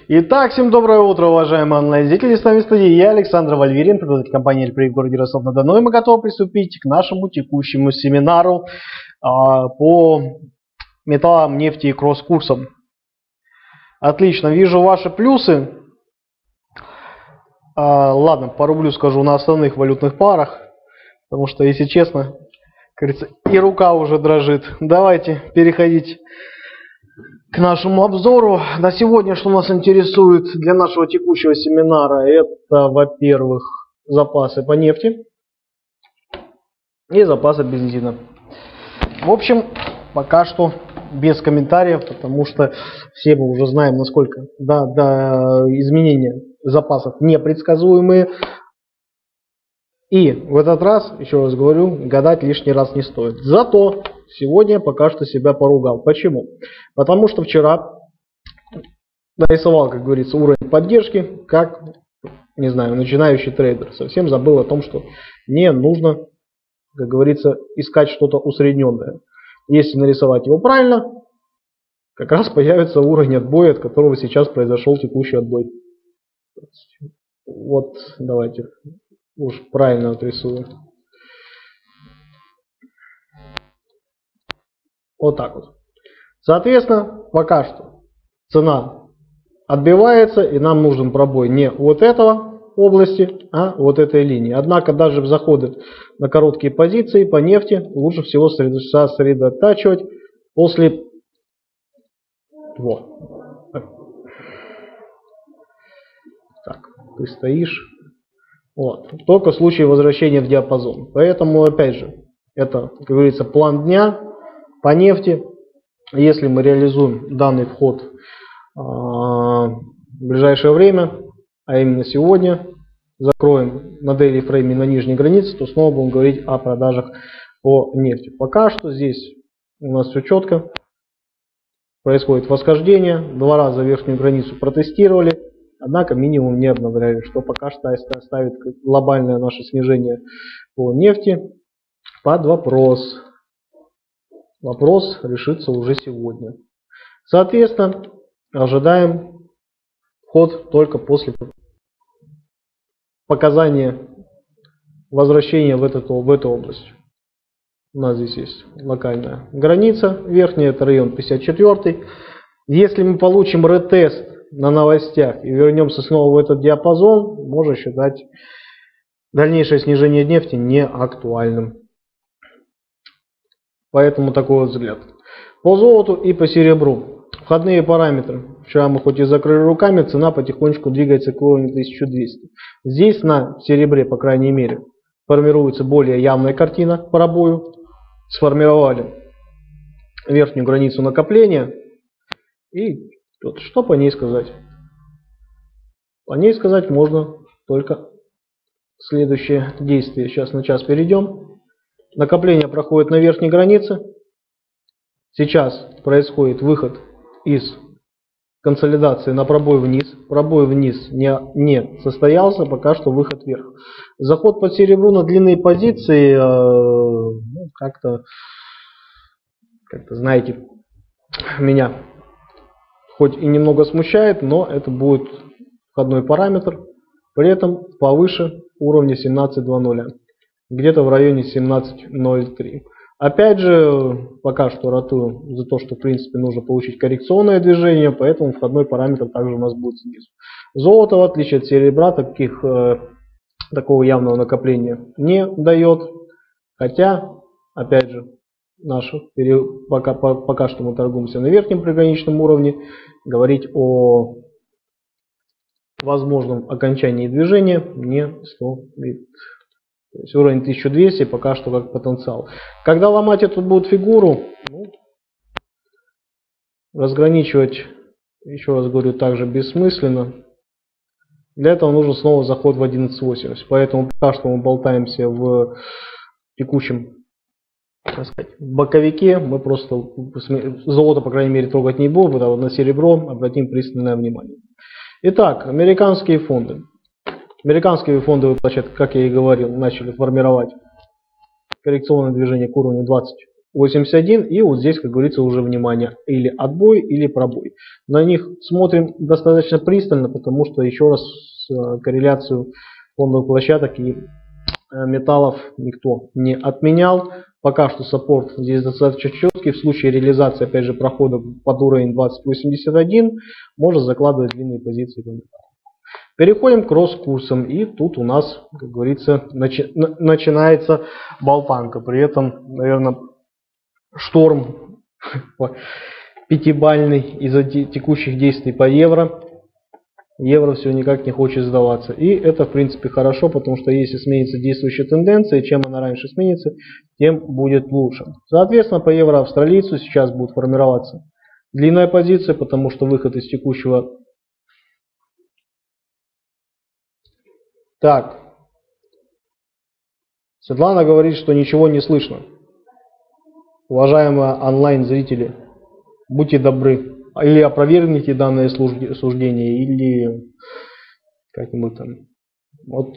Итак, всем доброе утро, уважаемые онлайн-зрители. С вами в студии я, Александр Вальверин, преподаватель компании «Эльпрей» в городе Ростов-на-Дону. И мы готовы приступить к нашему текущему семинару по металлам, нефти и кросс-курсам. Отлично, вижу ваши плюсы. Ладно, по рублю скажу на основных валютных парах, потому что, если честно, как говорится, и рука уже дрожит. Давайте переходить к нашему обзору. На сегодня, что нас интересует для нашего текущего семинара, это, во-первых, запасы по нефти и запасы бензина. В общем, пока что без комментариев, потому что все мы уже знаем, насколько изменения запасов непредсказуемые. И в этот раз, еще раз говорю, гадать лишний раз не стоит. Зато сегодня пока что себя поругал. Почему? Потому что вчера нарисовал, как говорится, уровень поддержки, как, не знаю, начинающий трейдер. Совсем забыл о том, что не нужно, как говорится, искать что-то усредненное. Если нарисовать его правильно, как раз появится уровень отбоя, от которого сейчас произошел текущий отбой. Вот, давайте уж правильно отрисую. Вот так вот. Соответственно, пока что цена отбивается, и нам нужен пробой не вот этого области, а вот этой линии. Однако даже в заходы на короткие позиции по нефти лучше всего сосредотачивать после... Вот. Так, ты стоишь... Вот. Только в случае возвращения в диапазон. Поэтому, опять же, это, как говорится, план дня по нефти. Если мы реализуем данный вход в ближайшее время, а именно сегодня, закроем на дейли фрейме на нижней границе, то снова будем говорить о продажах по нефти. Пока что здесь у нас все четко. Происходит восхождение. 2 раза верхнюю границу протестировали. Однако минимум не обновляли, что пока что ставит глобальное наше снижение по нефти под вопрос. Вопрос решится уже сегодня. Соответственно, ожидаем вход только после показания возвращения в эту область. У нас здесь есть локальная граница. Верхняя — это район 54. Если мы получим ретест на новостях и вернемся снова в этот диапазон, можно считать дальнейшее снижение нефти не актуальным. Поэтому такой вот взгляд. По золоту и по серебру. Входные параметры. Вчера мы хоть и закрыли руками, цена потихонечку двигается к уровню 1200. Здесь на серебре, по крайней мере, формируется более явная картина по пробою. Сформировали верхнюю границу накопления. И вот, что по ней сказать? По ней сказать можно только следующее действие. Сейчас на час перейдем. Накопление проходит на верхней границе. Сейчас происходит выход из консолидации на пробой вниз. Пробой вниз не состоялся, пока что выход вверх. Заход по серебру на длинные позиции как-то, знаете, меня хоть и немного смущает, но это будет входной параметр, при этом повыше уровня 17.20, где-то в районе 17.03. Опять же, пока что ратую за то, что в принципе нужно получить коррекционное движение, поэтому входной параметр также у нас будет снизу. Золото, в отличие от серебра, такого явного накопления не дает, хотя, опять же, пока что мы торгуемся на верхнем приграничном уровне, говорить о возможном окончании движения не стоит. То есть уровень 1200 пока что как потенциал. Когда ломать эту будет фигуру, разграничивать, еще раз говорю, также бессмысленно. Для этого нужен снова заход в 11.80. Поэтому пока что мы болтаемся в текущем, так сказать, боковике. Мы просто золото, по крайней мере, трогать не будем, а вот на серебро обратим пристальное внимание. Итак, американские фонды. Американские фондовые площадки, как я и говорил, начали формировать коррекционное движение к уровню 81, и вот здесь, как говорится, уже внимание, или отбой, или пробой. На них смотрим достаточно пристально, потому что, еще раз, корреляцию фондовых площадок и металлов никто не отменял. Пока что саппорт здесь достаточно четкий. В случае реализации, опять же, прохода под уровень 20.81 можно закладывать длинные позиции. Переходим к кросс-курсам, и тут у нас, как говорится, начинается болтанка. При этом, наверное, шторм пятибалльный из-за текущих действий по евро. Евро все никак не хочет сдаваться. И это, в принципе, хорошо, потому что если сменится действующая тенденция, чем она раньше сменится, тем будет лучше. Соответственно, по евро-австралийцу сейчас будет формироваться длинная позиция, потому что выход из текущего... Так. Светлана говорит, что ничего не слышно. Уважаемые онлайн-зрители, будьте добры. Или опровергните данное суждение, или как-нибудь там. Вот.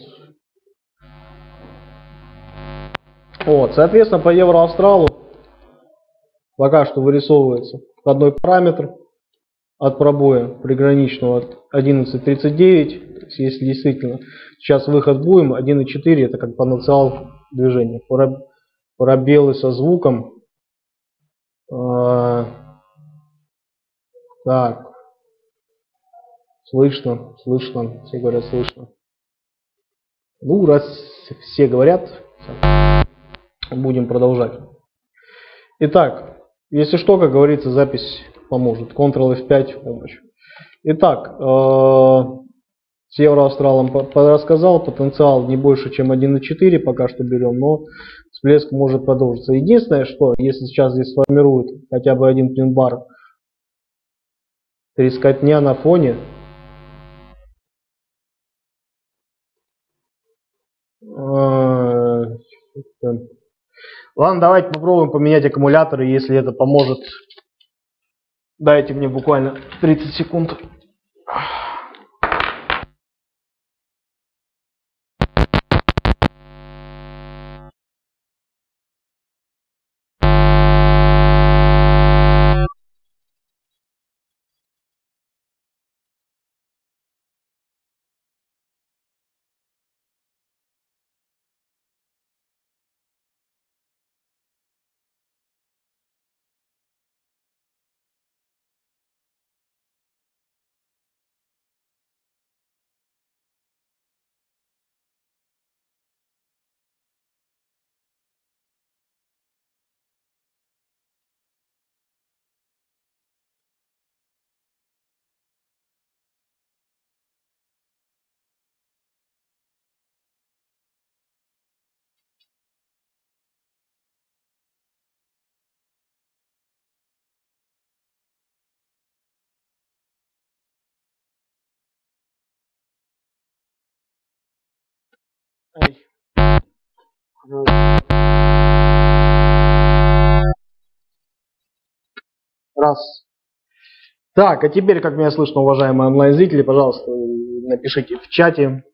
Соответственно, по евро-австралу пока что вырисовывается входной параметр от пробоя приграничного от 11.39. Если действительно сейчас выход будем, 1.4 это как потенциал движения. Пробелы со звуком. Так, слышно, все говорят слышно. Ну, раз все говорят, будем продолжать. Итак, если что, как говорится, запись поможет. Ctrl F5 помощь. Итак, с евро-австралом рассказал, потенциал не больше, чем 1.4 пока что берем, но всплеск может продолжиться. Единственное, что если сейчас здесь сформирует хотя бы один пин-бар, трескотня на фоне. Ладно, давайте попробуем поменять аккумуляторы, если это поможет. Дайте мне буквально 30 секунд. Раз. Так, а теперь, как меня слышно, уважаемые онлайн-зрители, пожалуйста, напишите в чате.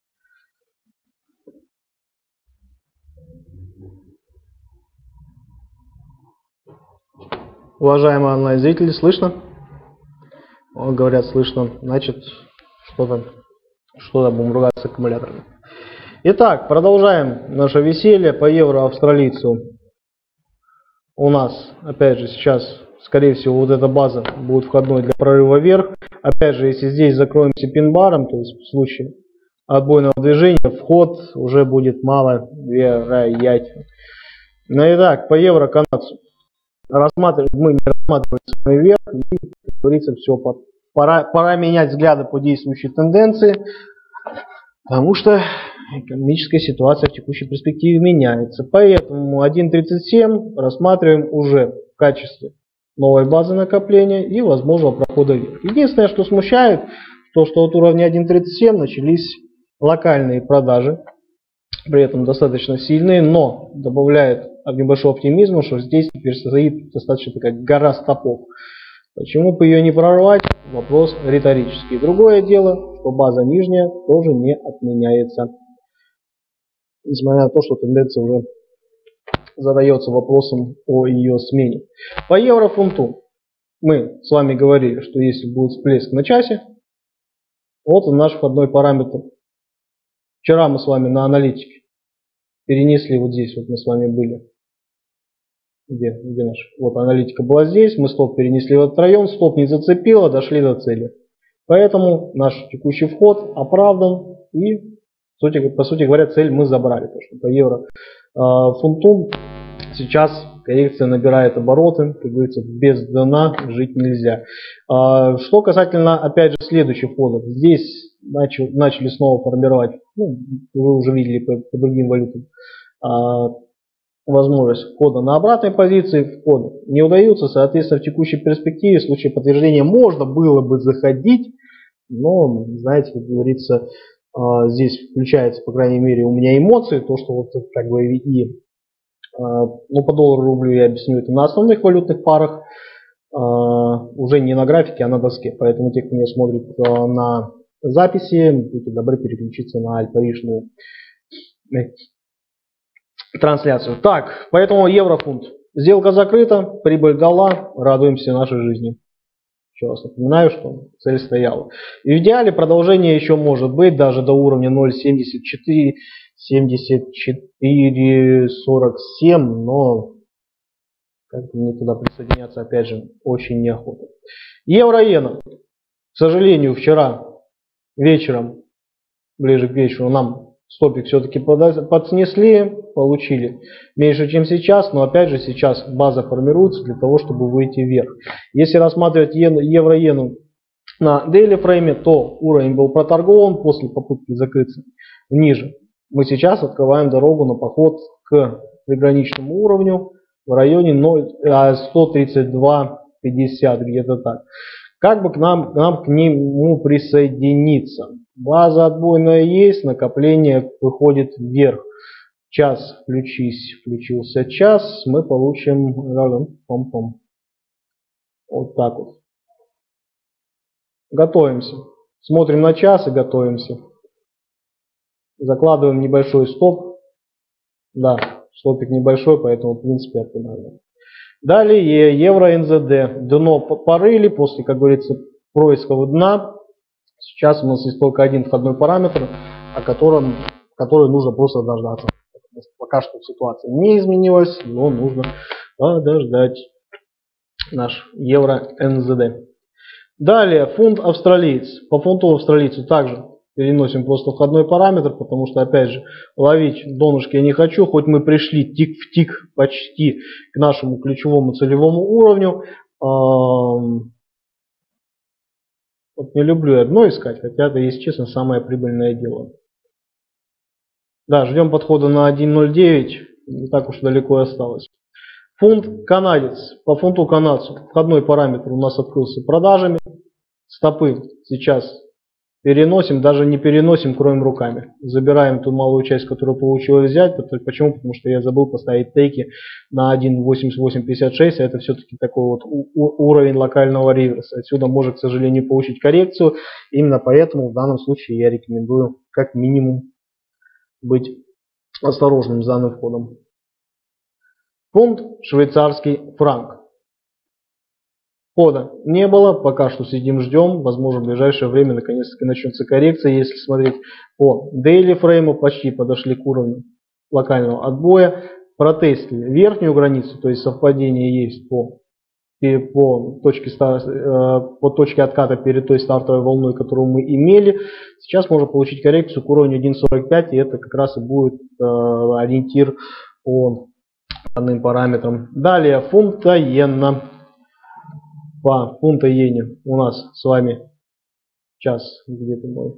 Уважаемые онлайн-зрители, слышно? Говорят, слышно. Значит, что-то будем ругаться с аккумуляторами. Итак, продолжаем наше веселье по евро-австралийцу. У нас, опять же, сейчас, скорее всего, вот эта база будет входной для прорыва вверх. Опять же, если здесь закроемся пин-баром, то есть в случае отбойного движения, вход уже будет маловероятен. Ну и так, по евро-канадцу. Мы не рассматриваем с вами вверх, и, как говорится, все, пора менять взгляды по действующей тенденции, потому что экономическая ситуация в текущей перспективе меняется. Поэтому 1.37 рассматриваем уже в качестве новой базы накопления и возможного прохода вверх. Единственное, что смущает, то что от уровня 1.37 начались локальные продажи, при этом достаточно сильные, но добавляет небольшого оптимизма, что здесь теперь стоит достаточно такая гора стопов. Почему бы ее не прорвать? Вопрос риторический. Другое дело, что база нижняя тоже не отменяется. Несмотря на то, что тенденция уже задается вопросом о ее смене. По еврофунту мы с вами говорили, что если будет всплеск на часе, вот он наш входной параметр. Вчера мы с вами на аналитике перенесли вот здесь, вот мы с вами были. Где наш? Вот аналитика была здесь, мы стоп перенесли в этот район, стоп не зацепило, дошли до цели. Поэтому наш текущий вход оправдан и, по сути говоря, цель мы забрали. Потому что по еврофунту сейчас коррекция набирает обороты, как говорится, без дна жить нельзя. Что касательно, опять же, следующих входов. Здесь начали снова формировать, ну, вы уже видели по другим валютам, возможность входа на обратной позиции, входа не удается. Соответственно, в текущей перспективе в случае подтверждения можно было бы заходить, но, знаете, как говорится, здесь включается, по крайней мере, у меня эмоции, то, что вот как бы ну, по доллару, рублю я объясню это на основных валютных парах, уже не на графике, а на доске. Поэтому те, кто меня смотрит на записи, будьте добры переключиться на альпаришную трансляцию. Так, поэтому еврофунт. Сделка закрыта, прибыль дала, радуемся нашей жизни. Еще раз напоминаю, что цель стояла. И в идеале продолжение еще может быть даже до уровня 0.74, 74.47, но как-то мне туда присоединяться опять же очень неохота. Евро-иена. К сожалению, вчера вечером, ближе к вечеру, нам стопик все-таки подснесли, получили меньше, чем сейчас, но опять же сейчас база формируется для того, чтобы выйти вверх. Если рассматривать евро-иену на дейли фрейме, то уровень был проторгован после попытки закрыться ниже. Мы сейчас открываем дорогу на поход к приграничному уровню в районе 132.50, где-то так. Как бы к нам к нему присоединиться? База отбойная есть, накопление выходит вверх. Час включился час, мы получим вот так вот. Готовимся. Смотрим на час и готовимся. Закладываем небольшой стоп. Да, стопик небольшой, поэтому в принципе оптимально. Далее евро-НЗД. Дно порыли после, как говорится, происков дна. Сейчас у нас есть только один входной параметр, который нужно просто дождаться. Пока что ситуация не изменилась, но нужно подождать наш евро-НЗД. Далее фунт австралиец. По фунту австралийцу также переносим просто входной параметр, потому что, опять же, ловить донышки я не хочу, хоть мы пришли тик в тик почти к нашему ключевому целевому уровню. Вот не люблю одно искать, хотя это, если честно, самое прибыльное дело. Да, ждем подхода на 1.09, не так уж далеко и осталось. Фунт канадец. По фунту канадцу входной параметр у нас открылся продажами. Стопы сейчас переносим, даже не переносим, кроем руками. Забираем ту малую часть, которую получилось взять. Почему? Потому что я забыл поставить тейки на 1.8856, а это все-таки такой вот уровень локального реверса. Отсюда может, к сожалению, получить коррекцию. Именно поэтому в данном случае я рекомендую как минимум быть осторожным с данным входом. Фунт швейцарский франк. Входа не было, пока что сидим, ждем. Возможно, в ближайшее время наконец-таки начнется коррекция. Если смотреть по daily фрейму, почти подошли к уровню локального отбоя. Протестили верхнюю границу, то есть совпадение есть по точке отката перед той стартовой волной, которую мы имели. Сейчас можно получить коррекцию к уровню 1.45, и это как раз и будет ориентир по данным параметрам. Далее фунта-иена. По фунта-иене у нас с вами сейчас где-то мой.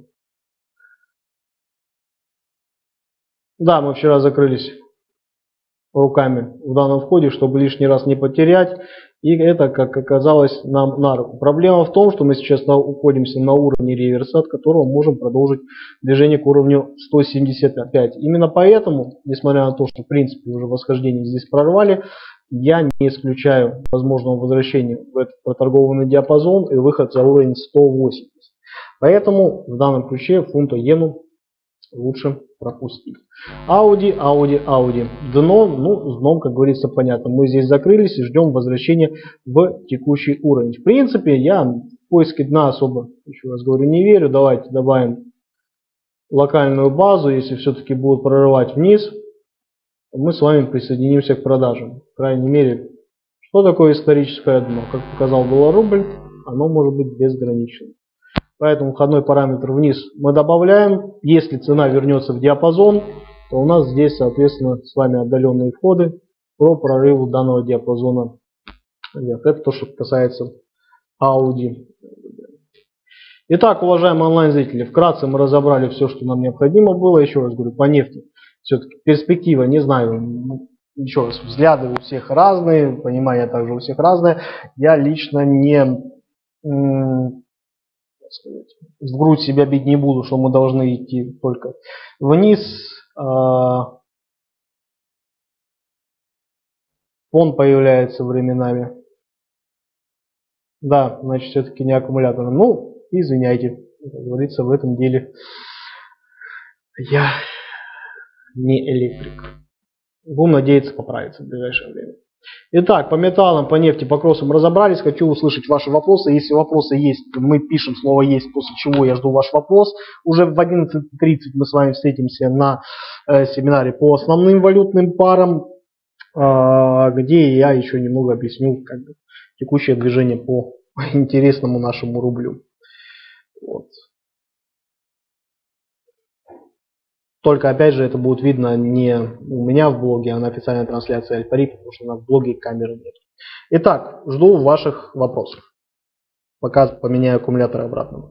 Да, мы вчера закрылись руками в данном входе, чтобы лишний раз не потерять. И это, как оказалось, нам на руку. Проблема в том, что мы сейчас уходимся на уровне реверса, от которого можем продолжить движение к уровню 175. Именно поэтому, несмотря на то, что в принципе уже восхождение здесь прорвали, я не исключаю возможного возвращения в этот проторгованный диапазон и выход за уровень 180. Поэтому в данном ключе фунта-иену лучше пропустить. Audi, Audi, Audi. Дно, ну, с дном, как говорится, понятно. Мы здесь закрылись и ждем возвращения в текущий уровень. В принципе, я в поиске дна особо, еще раз говорю, не верю. Давайте добавим локальную базу. Если все-таки будут прорывать вниз, мы с вами присоединимся к продажам. По крайней мере, что такое историческое дно? Как показал доллар-рубль, оно может быть безграничным. Поэтому входной параметр вниз мы добавляем. Если цена вернется в диапазон, то у нас здесь, соответственно, с вами отдаленные входы по прорыву данного диапазона вверх. Это то, что касается Audi. Итак, уважаемые онлайн-зрители, вкратце мы разобрали все, что нам необходимо было. Еще раз говорю, по нефти все-таки перспектива, не знаю, еще раз, взгляды у всех разные, понимание также у всех разное. Я лично не... в грудь себя бить не буду, что мы должны идти только вниз. Он появляется временами. Да, значит, все-таки не аккумулятор. Ну, извиняйте, как говорится, в этом деле я не электрик. Будем надеяться поправиться в ближайшее время. Итак, по металлам, по нефти, по кроссам разобрались. Хочу услышать ваши вопросы. Если вопросы есть, мы пишем слово «есть», после чего я жду ваш вопрос. Уже в 11:30 мы с вами встретимся на семинаре по основным валютным парам, где я еще немного объясню текущее движение по интересному нашему рублю. Вот. Только, опять же, это будет видно не у меня в блоге, а на официальной трансляции Альфа-Ри, потому что на блоге камеры нет. Итак, жду ваших вопросов. Пока поменяю аккумулятор обратно.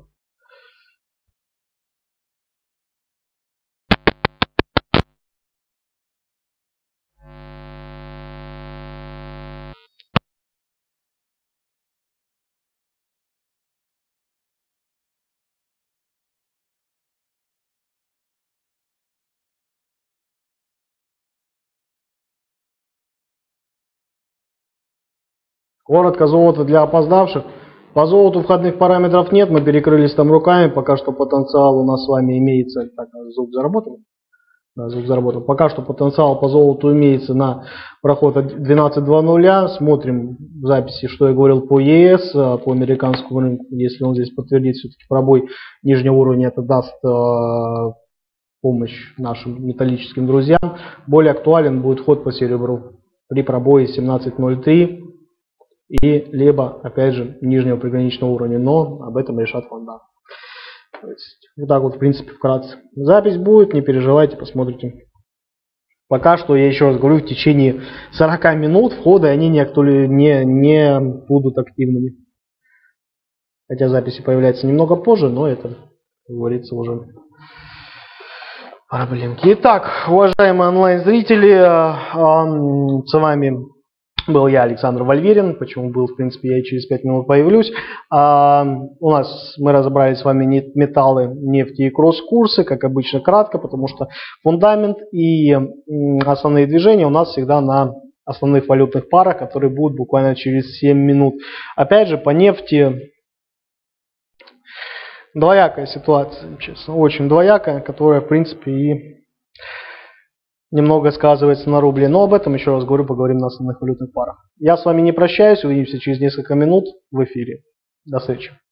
Коротко, золото для опоздавших. По золоту входных параметров нет, мы перекрылись там руками. Пока что потенциал у нас с вами имеется. Так, звук заработал? Да, звук заработал. Пока что потенциал по золоту имеется на проход 12.00. Смотрим в записи, что я говорил по ЕС, по американскому рынку. Если он здесь подтвердит все-таки пробой нижнего уровня, это даст помощь нашим металлическим друзьям. Более актуален будет ход по серебру при пробое 17.03. И либо, опять же, нижнего приграничного уровня, но об этом решат фонда. То есть, вот так вот, в принципе, вкратце. Запись будет, не переживайте, посмотрите. Пока что, я еще раз говорю, в течение 40 минут входа они не будут активными. Хотя записи появляются немного позже, но это, как говорится, уже проблемки. Итак, уважаемые онлайн-зрители, с вами был я, Александр Вальверин. Почему был, в принципе, я и через 5 минут появлюсь. У нас мы разобрали с вами металлы, нефти и кросс-курсы, как обычно, кратко, потому что фундамент и основные движения у нас всегда на основных валютных парах, которые будут буквально через 7 минут. Опять же, по нефти двоякая ситуация, честно, очень двоякая, которая, в принципе, и немного сказывается на рубле. Но об этом, еще раз говорю, поговорим на основных валютных парах. Я с вами не прощаюсь, увидимся через несколько минут в эфире. До встречи.